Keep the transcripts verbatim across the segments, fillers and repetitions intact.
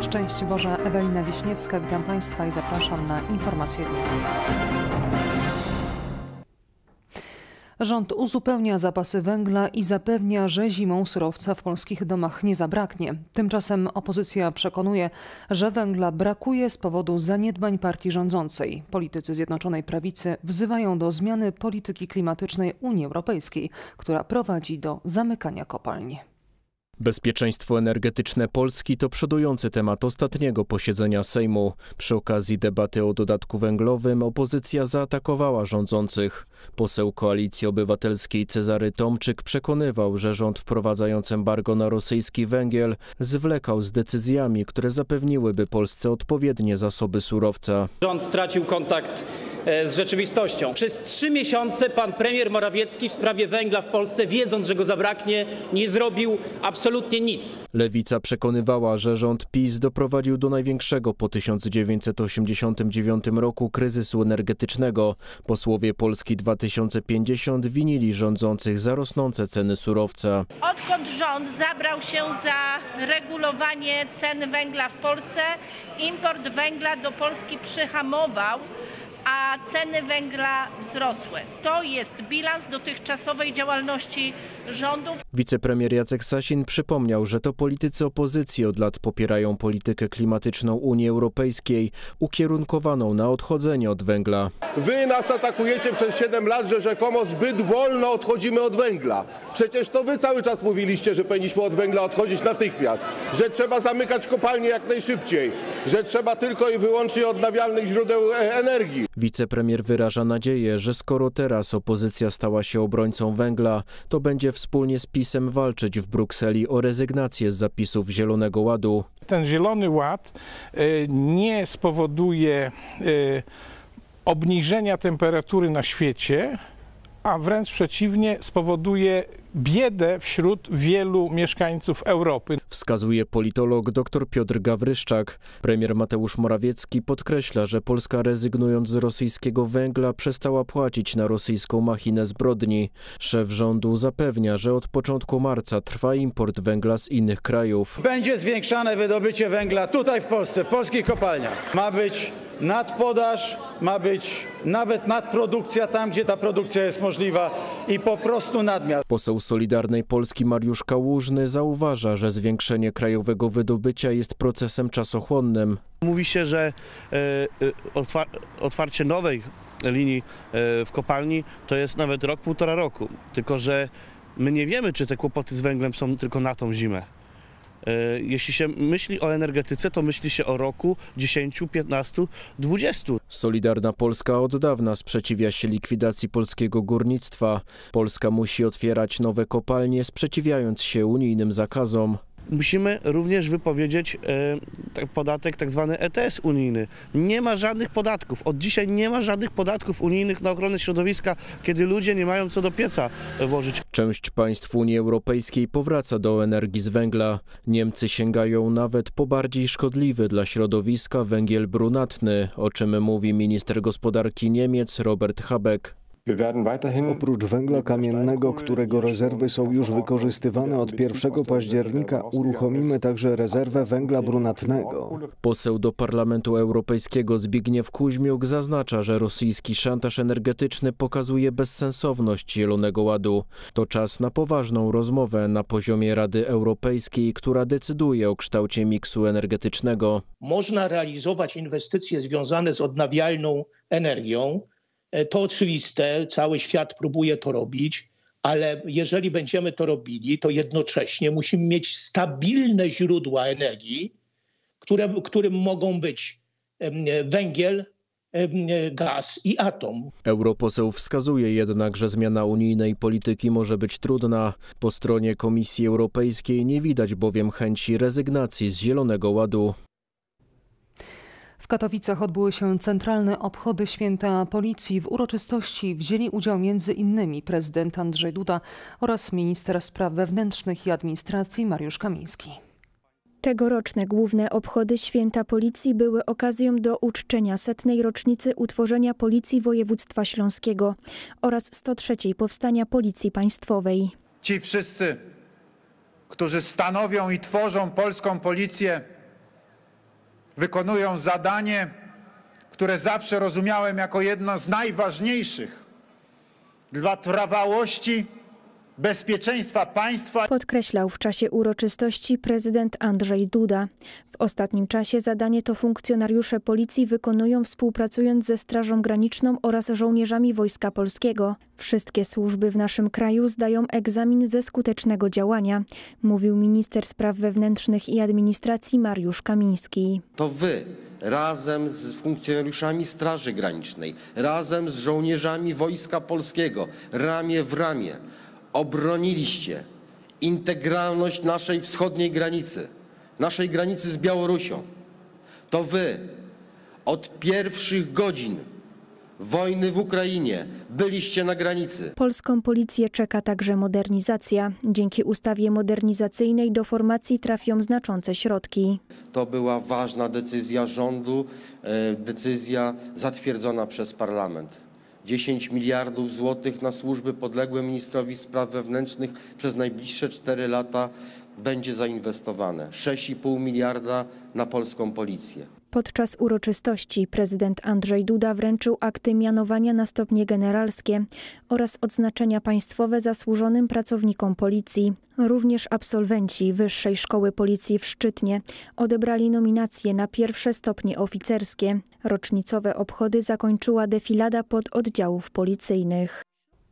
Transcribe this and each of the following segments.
Szczęść Boże, Ewelina Wiśniewska, witam Państwa i zapraszam na informacje. Rząd uzupełnia zapasy węgla i zapewnia, że zimą surowca w polskich domach nie zabraknie. Tymczasem opozycja przekonuje, że węgla brakuje z powodu zaniedbań partii rządzącej. Politycy Zjednoczonej Prawicy wzywają do zmiany polityki klimatycznej Unii Europejskiej, która prowadzi do zamykania kopalni. Bezpieczeństwo energetyczne Polski to przodujący temat ostatniego posiedzenia Sejmu. Przy okazji debaty o dodatku węglowym opozycja zaatakowała rządzących. Poseł Koalicji Obywatelskiej Cezary Tomczyk przekonywał, że rząd wprowadzając embargo na rosyjski węgiel zwlekał z decyzjami, które zapewniłyby Polsce odpowiednie zasoby surowca. Rząd stracił kontakt z rzeczywistością. Przez trzy miesiące pan premier Morawiecki w sprawie węgla w Polsce, wiedząc, że go zabraknie, nie zrobił absolutnie nic. Lewica przekonywała, że rząd PiS doprowadził do największego po tysiąc dziewięćset osiemdziesiątym dziewiątym roku kryzysu energetycznego. Posłowie Polski dwa tysiące pięćdziesiąt winili rządzących za rosnące ceny surowca. Odkąd rząd zabrał się za regulowanie cen węgla w Polsce, import węgla do Polski przyhamował, a ceny węgla wzrosły. To jest bilans dotychczasowej działalności rządu. Wicepremier Jacek Sasin przypomniał, że to politycy opozycji od lat popierają politykę klimatyczną Unii Europejskiej ukierunkowaną na odchodzenie od węgla. Wy nas atakujecie przez siedem lat, że rzekomo zbyt wolno odchodzimy od węgla. Przecież to wy cały czas mówiliście, że powinniśmy od węgla odchodzić natychmiast, że trzeba zamykać kopalnie jak najszybciej, że trzeba tylko i wyłącznie odnawialnych źródeł energii. Wicepremier wyraża nadzieję, że skoro teraz opozycja stała się obrońcą węgla, to będzie wspólnie z PiS-em walczyć w Brukseli o rezygnację z zapisów Zielonego Ładu. Ten Zielony Ład nie spowoduje obniżenia temperatury na świecie, a wręcz przeciwnie, spowoduje biedę wśród wielu mieszkańców Europy. Wskazuje politolog dr Piotr Gawryszczak. Premier Mateusz Morawiecki podkreśla, że Polska rezygnując z rosyjskiego węgla przestała płacić na rosyjską machinę zbrodni. Szef rządu zapewnia, że od początku marca trwa import węgla z innych krajów. Będzie zwiększane wydobycie węgla tutaj w Polsce, w polskich kopalniach. Ma być nadpodaż, ma być nawet nadprodukcja tam, gdzie ta produkcja jest możliwa i po prostu nadmiar. Poseł Solidarnej Polski Mariusz Kałużny zauważa, że zwiększenie krajowego wydobycia jest procesem czasochłonnym. Mówi się, że otwarcie nowej linii w kopalni to jest nawet rok, półtora roku. Tylko że my nie wiemy, czy te kłopoty z węglem są tylko na tą zimę. Jeśli się myśli o energetyce, to myśli się o roku, dziesięciu, piętnastu, dwudziestu. Solidarna Polska od dawna sprzeciwia się likwidacji polskiego górnictwa. Polska musi otwierać nowe kopalnie, sprzeciwiając się unijnym zakazom. Musimy również wypowiedzieć e, podatek tak zwany E T S unijny. Nie ma żadnych podatków. Od dzisiaj nie ma żadnych podatków unijnych na ochronę środowiska, kiedy ludzie nie mają co do pieca włożyć. Część państw Unii Europejskiej powraca do energii z węgla. Niemcy sięgają nawet po bardziej szkodliwy dla środowiska węgiel brunatny, o czym mówi minister gospodarki Niemiec Robert Habeck. Oprócz węgla kamiennego, którego rezerwy są już wykorzystywane od pierwszego października, uruchomimy także rezerwę węgla brunatnego. Poseł do Parlamentu Europejskiego Zbigniew Kuźmiuk zaznacza, że rosyjski szantaż energetyczny pokazuje bezsensowność Zielonego Ładu. To czas na poważną rozmowę na poziomie Rady Europejskiej, która decyduje o kształcie miksu energetycznego. Można realizować inwestycje związane z odnawialną energią. To oczywiste, cały świat próbuje to robić, ale jeżeli będziemy to robili, to jednocześnie musimy mieć stabilne źródła energii, które, którym mogą być węgiel, gaz i atom. Europoseł wskazuje jednak, że zmiana unijnej polityki może być trudna. Po stronie Komisji Europejskiej nie widać bowiem chęci rezygnacji z Zielonego Ładu. W Katowicach odbyły się centralne obchody Święta Policji. W uroczystości wzięli udział między innymi prezydent Andrzej Duda oraz minister spraw wewnętrznych i administracji Mariusz Kamiński. Tegoroczne główne obchody Święta Policji były okazją do uczczenia setnej rocznicy utworzenia Policji Województwa Śląskiego oraz sto trzeciej powstania Policji Państwowej. Ci wszyscy, którzy stanowią i tworzą polską policję, wykonują zadanie, które zawsze rozumiałem jako jedno z najważniejszych dla trwałości, bezpieczeństwa państwa. Podkreślał w czasie uroczystości prezydent Andrzej Duda. W ostatnim czasie zadanie to funkcjonariusze policji wykonują współpracując ze Strażą Graniczną oraz żołnierzami Wojska Polskiego. Wszystkie służby w naszym kraju zdają egzamin ze skutecznego działania, mówił minister spraw wewnętrznych i administracji Mariusz Kamiński. To wy razem z funkcjonariuszami Straży Granicznej, razem z żołnierzami Wojska Polskiego, ramię w ramię obroniliście integralność naszej wschodniej granicy, naszej granicy z Białorusią. To wy od pierwszych godzin wojny w Ukrainie byliście na granicy. Polską policję czeka także modernizacja. Dzięki ustawie modernizacyjnej do formacji trafią znaczące środki. To była ważna decyzja rządu, decyzja zatwierdzona przez parlament. dziesięć miliardów złotych na służby podległe ministrowi spraw wewnętrznych przez najbliższe cztery lata będzie zainwestowane. sześć i pół miliarda na polską policję. Podczas uroczystości prezydent Andrzej Duda wręczył akty mianowania na stopnie generalskie oraz odznaczenia państwowe zasłużonym pracownikom policji. Również absolwenci Wyższej Szkoły Policji w Szczytnie odebrali nominacje na pierwsze stopnie oficerskie. Rocznicowe obchody zakończyła defilada pododdziałów policyjnych.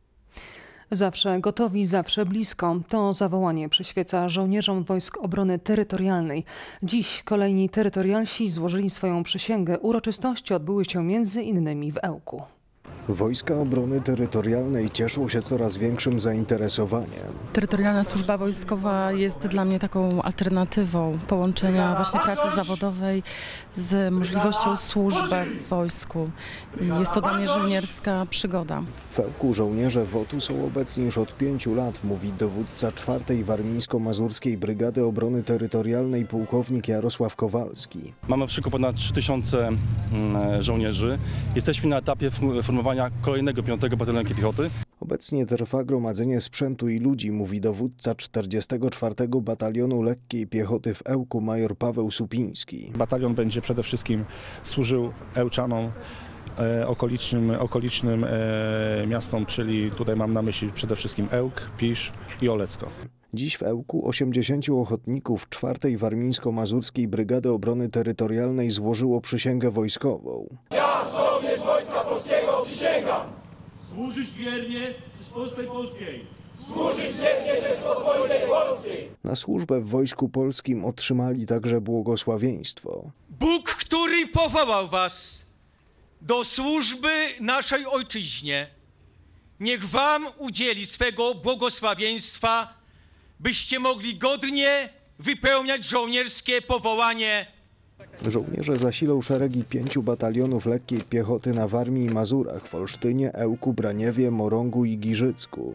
Zawsze gotowi, zawsze blisko. To zawołanie przyświeca żołnierzom Wojsk Obrony Terytorialnej. Dziś kolejni terytorialsi złożyli swoją przysięgę. Uroczystości odbyły się między innymi w Ełku. Wojska Obrony Terytorialnej cieszą się coraz większym zainteresowaniem. Terytorialna służba wojskowa jest dla mnie taką alternatywą połączenia właśnie pracy zawodowej z możliwością służby w wojsku. Jest to dla mnie żołnierska przygoda. W Ełku żołnierze W O T-u są obecni już od pięciu lat, mówi dowódca czwartej Warmińsko-Mazurskiej Brygady Obrony Terytorialnej pułkownik Jarosław Kowalski. Mamy w szyku ponad trzy tysiące żołnierzy. Jesteśmy na etapie formowania kolejnego piątego Batalionu Piechoty. Obecnie trwa gromadzenie sprzętu i ludzi, mówi dowódca czterdziestego czwartego Batalionu Lekkiej Piechoty w Ełku major Paweł Supiński. Batalion będzie przede wszystkim służył Ełczanom, e, okolicznym, okolicznym e, miastom, czyli tutaj mam na myśli przede wszystkim Ełk, Pisz i Olecko. Dziś w Ełku osiemdziesięciu ochotników czwartej Warmińsko-Mazurskiej Brygady Obrony Terytorialnej złożyło przysięgę wojskową. Ja, żołnierz Wojska Polskiego, przysięgam służyć wiernie Rzeczypospolitej Polskiej. Służyć wiernie Rzeczypospolitej Polskiej. Na służbę w Wojsku Polskim otrzymali także błogosławieństwo. Bóg, który powołał was do służby naszej ojczyźnie, niech wam udzieli swego błogosławieństwa, byście mogli godnie wypełniać żołnierskie powołanie. Żołnierze zasilą szeregi pięciu batalionów lekkiej piechoty na Warmii i Mazurach, w Olsztynie, Ełku, Braniewie, Morągu i Giżycku.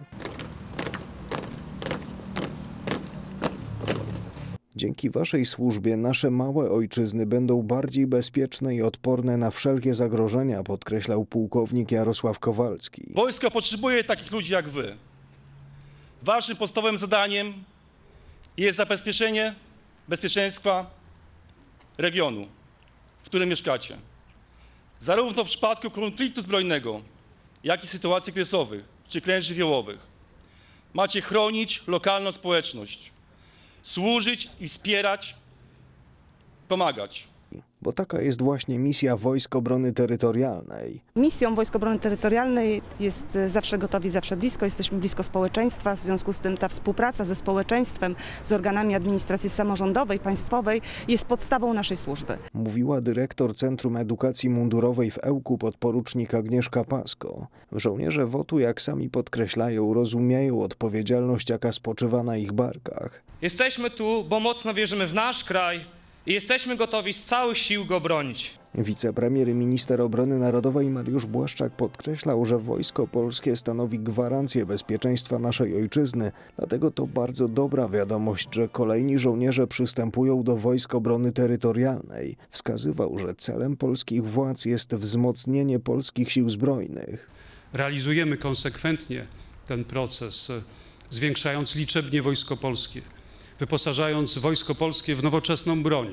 Dzięki waszej służbie nasze małe ojczyzny będą bardziej bezpieczne i odporne na wszelkie zagrożenia, podkreślał pułkownik Jarosław Kowalski. Wojsko potrzebuje takich ludzi jak wy. Waszym podstawowym zadaniem jest zabezpieczenie bezpieczeństwa regionu, w którym mieszkacie. Zarówno w przypadku konfliktu zbrojnego, jak i sytuacji kryzysowych czy klęsk żywiołowych. Macie chronić lokalną społeczność, służyć i wspierać, pomagać. Bo taka jest właśnie misja Wojsk Obrony Terytorialnej. Misją Wojsk Obrony Terytorialnej jest zawsze gotowi, zawsze blisko. Jesteśmy blisko społeczeństwa, w związku z tym ta współpraca ze społeczeństwem, z organami administracji samorządowej, państwowej jest podstawą naszej służby. Mówiła dyrektor Centrum Edukacji Mundurowej w Ełku podporucznik Agnieszka Pasko. Żołnierze W O T-u, jak sami podkreślają, rozumieją odpowiedzialność, jaka spoczywa na ich barkach. Jesteśmy tu, bo mocno wierzymy w nasz kraj i jesteśmy gotowi z całych sił go bronić. Wicepremier i minister obrony narodowej Mariusz Błaszczak podkreślał, że Wojsko Polskie stanowi gwarancję bezpieczeństwa naszej ojczyzny. Dlatego to bardzo dobra wiadomość, że kolejni żołnierze przystępują do Wojsk Obrony Terytorialnej. Wskazywał, że celem polskich władz jest wzmocnienie polskich sił zbrojnych. Realizujemy konsekwentnie ten proces, zwiększając liczebnie Wojsko Polskie, wyposażając Wojsko Polskie w nowoczesną broń,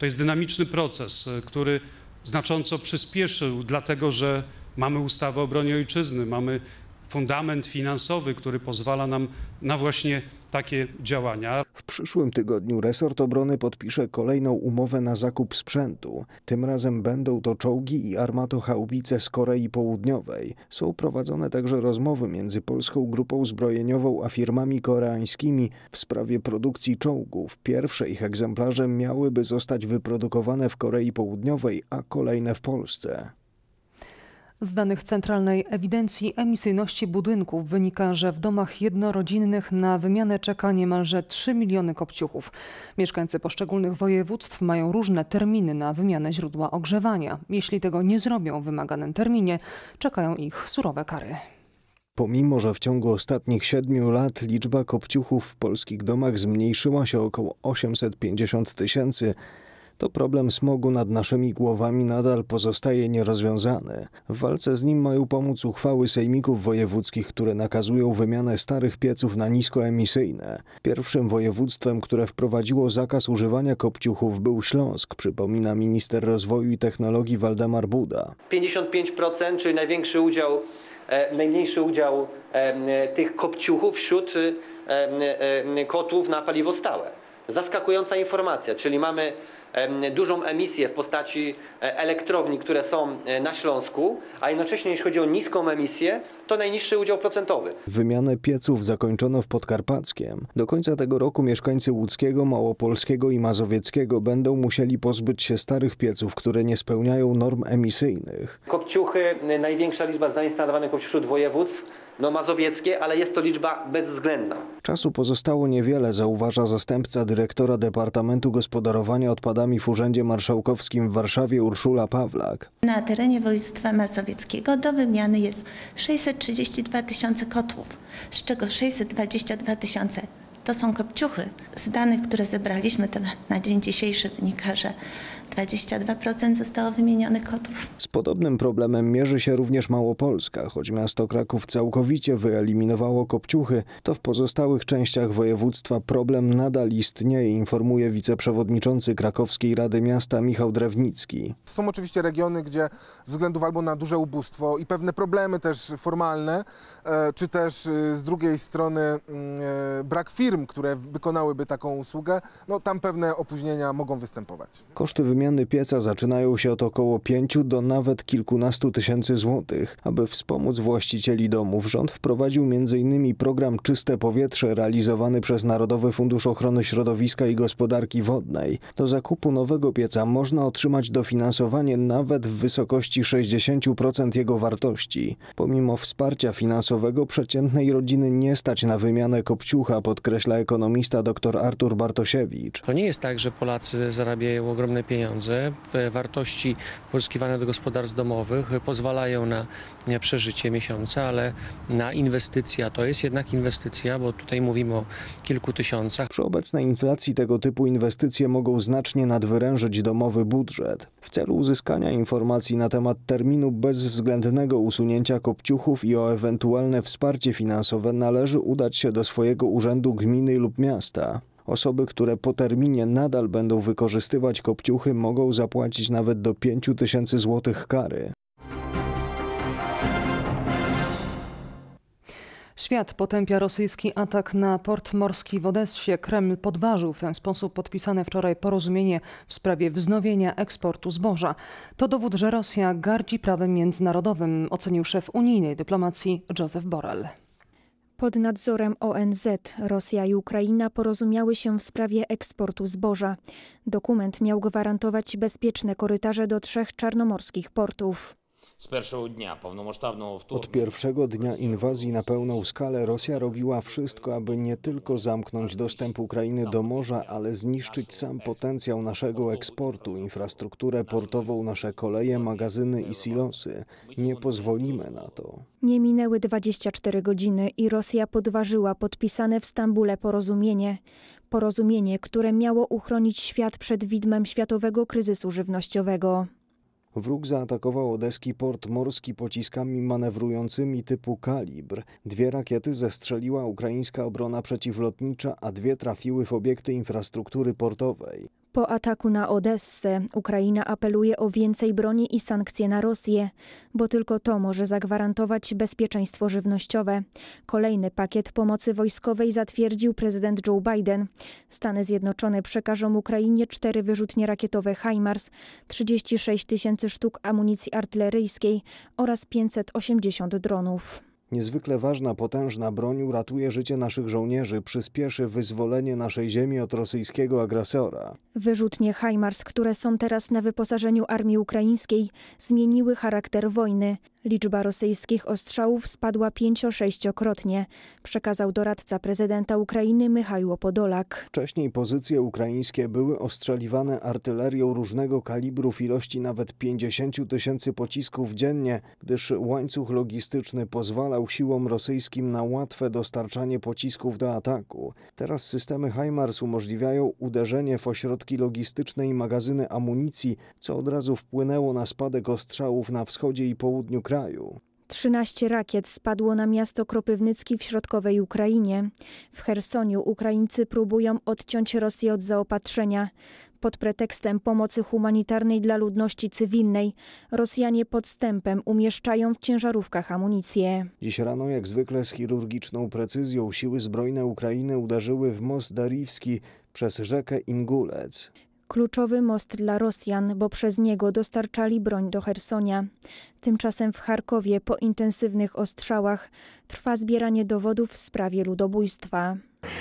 To jest dynamiczny proces, który znacząco przyspieszył, dlatego że mamy ustawę o obronie ojczyzny, mamy fundament finansowy, który pozwala nam na właśnie takie działania. W przyszłym tygodniu resort obrony podpisze kolejną umowę na zakup sprzętu. Tym razem będą to czołgi i armatochaubice z Korei Południowej. Są prowadzone także rozmowy między Polską Grupą Zbrojeniową a firmami koreańskimi w sprawie produkcji czołgów. Pierwsze ich egzemplarze miałyby zostać wyprodukowane w Korei Południowej, a kolejne w Polsce. Z danych Centralnej Ewidencji Emisyjności Budynków wynika, że w domach jednorodzinnych na wymianę czeka niemalże trzy miliony kopciuchów. Mieszkańcy poszczególnych województw mają różne terminy na wymianę źródła ogrzewania. Jeśli tego nie zrobią w wymaganym terminie, czekają ich surowe kary. Pomimo że w ciągu ostatnich siedmiu lat liczba kopciuchów w polskich domach zmniejszyła się o około osiemset pięćdziesiąt tysięcy, to problem smogu nad naszymi głowami nadal pozostaje nierozwiązany. W walce z nim mają pomóc uchwały sejmików wojewódzkich, które nakazują wymianę starych pieców na niskoemisyjne. Pierwszym województwem, które wprowadziło zakaz używania kopciuchów, był Śląsk, przypomina minister rozwoju i technologii Waldemar Buda. pięćdziesiąt pięć procent, czyli największy udział, e, najmniejszy udział e, tych kopciuchów wśród e, e, kotłów na paliwo stałe. Zaskakująca informacja, czyli mamy dużą emisję w postaci elektrowni, które są na Śląsku, a jednocześnie jeśli chodzi o niską emisję, to najniższy udział procentowy. Wymianę pieców zakończono w Podkarpackiem. Do końca tego roku mieszkańcy Łódzkiego, Małopolskiego i Mazowieckiego będą musieli pozbyć się starych pieców, które nie spełniają norm emisyjnych. Kopciuchy, największa liczba zainstalowanych kopciuchów wśród województw, no mazowieckie, ale jest to liczba bezwzględna. Czasu pozostało niewiele, zauważa zastępca dyrektora Departamentu Gospodarowania Odpadami w Urzędzie Marszałkowskim w Warszawie Urszula Pawlak. Na terenie województwa mazowieckiego do wymiany jest sześćset trzydzieści dwa tysiące kotłów, z czego sześćset dwadzieścia dwa tysiące to są kopciuchy. Z danych, które zebraliśmy to na dzień dzisiejszy wynika, że dwadzieścia dwa procent zostało wymienionych kotłów. Z podobnym problemem mierzy się również Małopolska. Choć miasto Kraków całkowicie wyeliminowało kopciuchy, to w pozostałych częściach województwa problem nadal istnieje, informuje wiceprzewodniczący Krakowskiej Rady Miasta Michał Drewnicki. Są oczywiście regiony, gdzie ze względu albo na duże ubóstwo i pewne problemy też formalne, czy też z drugiej strony brak firm, które wykonałyby taką usługę, no tam pewne opóźnienia mogą występować. Koszty wymiany pieca zaczynają się od około pięciu do nawet kilkunastu tysięcy złotych. Aby wspomóc właścicieli domów, rząd wprowadził między innymi program Czyste Powietrze realizowany przez Narodowy Fundusz Ochrony Środowiska i Gospodarki Wodnej. Do zakupu nowego pieca można otrzymać dofinansowanie nawet w wysokości sześćdziesiąt procent jego wartości. Pomimo wsparcia finansowego przeciętnej rodziny nie stać na wymianę kopciucha, podkreśla ekonomista dr Artur Bartosiewicz. To nie jest tak, że Polacy zarabiają ogromne pieniądze. Wartości pozyskiwane do gospodarstw domowych pozwalają na przeżycie miesiąca, ale na inwestycja to jest jednak inwestycja, bo tutaj mówimy o kilku tysiącach. Przy obecnej inflacji tego typu inwestycje mogą znacznie nadwyrężyć domowy budżet. W celu uzyskania informacji na temat terminu bezwzględnego usunięcia kopciuchów i o ewentualne wsparcie finansowe należy udać się do swojego urzędu gminy lub miasta. Osoby, które po terminie nadal będą wykorzystywać kopciuchy, mogą zapłacić nawet do pięciu tysięcy złotych kary. Świat potępia rosyjski atak na port morski w Odessie. Kreml podważył w ten sposób podpisane wczoraj porozumienie w sprawie wznowienia eksportu zboża. To dowód, że Rosja gardzi prawem międzynarodowym, ocenił szef unijnej dyplomacji Joseph Borrell. Pod nadzorem O N Z Rosja i Ukraina porozumiały się w sprawie eksportu zboża. Dokument miał gwarantować bezpieczne korytarze do trzech czarnomorskich portów. Od pierwszego dnia inwazji na pełną skalę Rosja robiła wszystko, aby nie tylko zamknąć dostęp Ukrainy do morza, ale zniszczyć sam potencjał naszego eksportu, infrastrukturę portową, nasze koleje, magazyny i silosy. Nie pozwolimy na to. Nie minęły dwadzieścia cztery godziny i Rosja podważyła podpisane w Stambule porozumienie. Porozumienie, które miało uchronić świat przed widmem światowego kryzysu żywnościowego. Wróg zaatakował odeski port morski pociskami manewrującymi typu Kalibr. Dwie rakiety zestrzeliła ukraińska obrona przeciwlotnicza, a dwie trafiły w obiekty infrastruktury portowej. Po ataku na Odessę Ukraina apeluje o więcej broni i sankcje na Rosję, bo tylko to może zagwarantować bezpieczeństwo żywnościowe. Kolejny pakiet pomocy wojskowej zatwierdził prezydent Joe Biden. Stany Zjednoczone przekażą Ukrainie cztery wyrzutnie rakietowe HIMARS, trzydzieści sześć tysięcy sztuk amunicji artyleryjskiej oraz pięćset osiemdziesiąt dronów. Niezwykle ważna, potężna broń uratuje życie naszych żołnierzy, przyspieszy wyzwolenie naszej ziemi od rosyjskiego agresora. Wyrzutnie HIMARS, które są teraz na wyposażeniu armii ukraińskiej, zmieniły charakter wojny. Liczba rosyjskich ostrzałów spadła pięcio-sześciokrotnie, przekazał doradca prezydenta Ukrainy Michajło Podolak. Wcześniej pozycje ukraińskie były ostrzeliwane artylerią różnego kalibru w ilości nawet pięćdziesięciu tysięcy pocisków dziennie, gdyż łańcuch logistyczny pozwalał siłom rosyjskim na łatwe dostarczanie pocisków do ataku. Teraz systemy HIMARS umożliwiają uderzenie w ośrodki logistyczne i magazyny amunicji, co od razu wpłynęło na spadek ostrzałów na wschodzie i południu kraju. trzynaście rakiet spadło na miasto Kropywnicki w środkowej Ukrainie. W Chersoniu Ukraińcy próbują odciąć Rosję od zaopatrzenia. Pod pretekstem pomocy humanitarnej dla ludności cywilnej Rosjanie podstępem umieszczają w ciężarówkach amunicję. Dziś rano jak zwykle z chirurgiczną precyzją siły zbrojne Ukrainy uderzyły w most Dariwski przez rzekę Ingulec. Kluczowy most dla Rosjan, bo przez niego dostarczali broń do Chersonia. Tymczasem w Charkowie po intensywnych ostrzałach trwa zbieranie dowodów w sprawie ludobójstwa.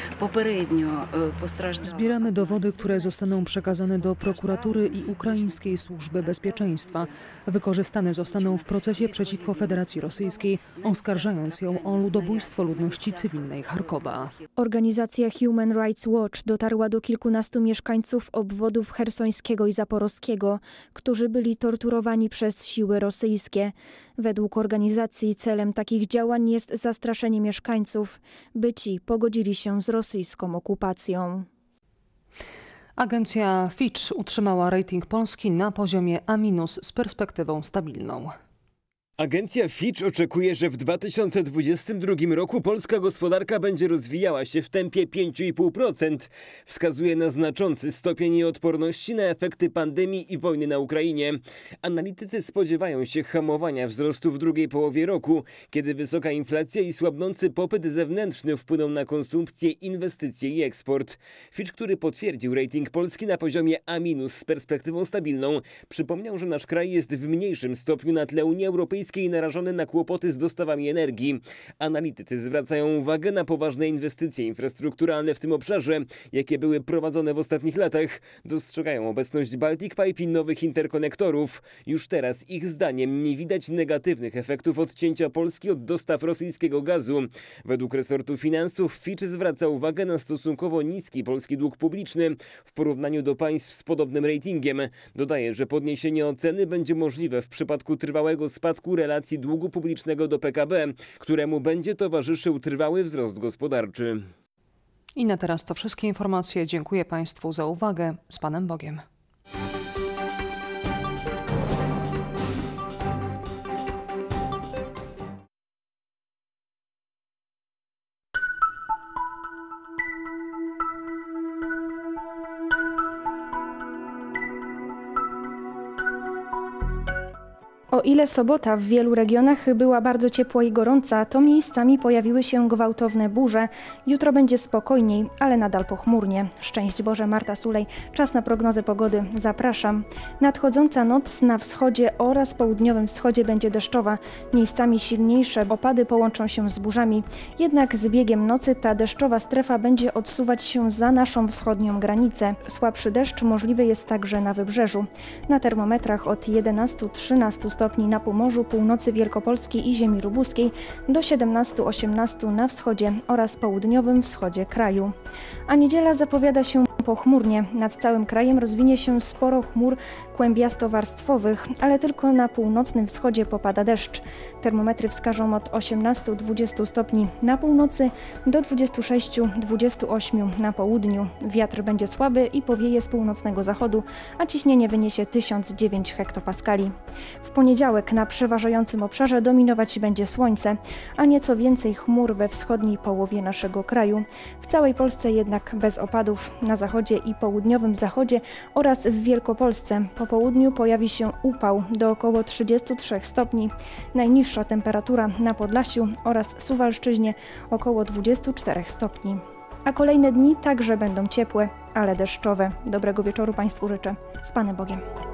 Zbieramy dowody, które zostaną przekazane do prokuratury i ukraińskiej służby bezpieczeństwa. Wykorzystane zostaną w procesie przeciwko Federacji Rosyjskiej, oskarżając ją o ludobójstwo ludności cywilnej Charkowa. Organizacja Human Rights Watch dotarła do kilkunastu mieszkańców obwodów chersońskiego i zaporowskiego, którzy byli torturowani przez siły rosyjskie. Według organizacji celem takich działań jest zastraszenie mieszkańców, by ci pogodzili się z rosyjską okupacją. Agencja Fitch utrzymała rating Polski na poziomie A minus z perspektywą stabilną. Agencja Fitch oczekuje, że w dwa tysiące dwudziestym drugim roku polska gospodarka będzie rozwijała się w tempie pięć i pół procent. Wskazuje na znaczący stopień odporności na efekty pandemii i wojny na Ukrainie. Analitycy spodziewają się hamowania wzrostu w drugiej połowie roku, kiedy wysoka inflacja i słabnący popyt zewnętrzny wpłyną na konsumpcję, inwestycje i eksport. Fitch, który potwierdził rating Polski na poziomie A minus z perspektywą stabilną, przypomniał, że nasz kraj jest w mniejszym stopniu na tle Unii Europejskiej i narażony na kłopoty z dostawami energii. Analitycy zwracają uwagę na poważne inwestycje infrastrukturalne w tym obszarze, jakie były prowadzone w ostatnich latach. Dostrzegają obecność Baltic Pipe i nowych interkonektorów. Już teraz ich zdaniem nie widać negatywnych efektów odcięcia Polski od dostaw rosyjskiego gazu. Według resortu finansów Fitch zwraca uwagę na stosunkowo niski polski dług publiczny w porównaniu do państw z podobnym ratingiem. Dodaje, że podniesienie oceny będzie możliwe w przypadku trwałego spadku relacji długu publicznego do P K B, któremu będzie towarzyszył trwały wzrost gospodarczy. I na teraz to wszystkie informacje. Dziękuję Państwu za uwagę. Z Panem Bogiem. O ile sobota w wielu regionach była bardzo ciepła i gorąca, to miejscami pojawiły się gwałtowne burze. Jutro będzie spokojniej, ale nadal pochmurnie. Szczęść Boże, Marta Sulej. Czas na prognozę pogody. Zapraszam. Nadchodząca noc na wschodzie oraz południowym wschodzie będzie deszczowa. Miejscami silniejsze opady połączą się z burzami. Jednak z biegiem nocy ta deszczowa strefa będzie odsuwać się za naszą wschodnią granicę. Słabszy deszcz możliwy jest także na wybrzeżu. Na termometrach od jedenastu do trzynastu stopni na Pomorzu, północy Wielkopolskiej i ziemi lubuskiej, do siedemnastu do osiemnastu na wschodzie oraz południowym wschodzie kraju. A niedziela zapowiada się pochmurnie. Nad całym krajem rozwinie się sporo chmur kłębiasto-warstwowych, ale tylko na północnym wschodzie popada deszcz. Termometry wskażą od osiemnastu do dwudziestu stopni na północy do dwudziestu sześciu do dwudziestu ośmiu na południu. Wiatr będzie słaby i powieje z północnego zachodu, a ciśnienie wyniesie tysiąc dziewięć hektopaskali. W poniedziałek na przeważającym obszarze dominować będzie słońce, a nieco więcej chmur we wschodniej połowie naszego kraju. W całej Polsce jednak bez opadów. Na zachodzie wschodzie i południowym zachodzie oraz w Wielkopolsce. Po południu pojawi się upał do około trzydziestu trzech stopni. Najniższa temperatura na Podlasiu oraz Suwalszczyźnie około dwudziestu czterech stopni. A kolejne dni także będą ciepłe, ale deszczowe. Dobrego wieczoru Państwu życzę. Z Panem Bogiem.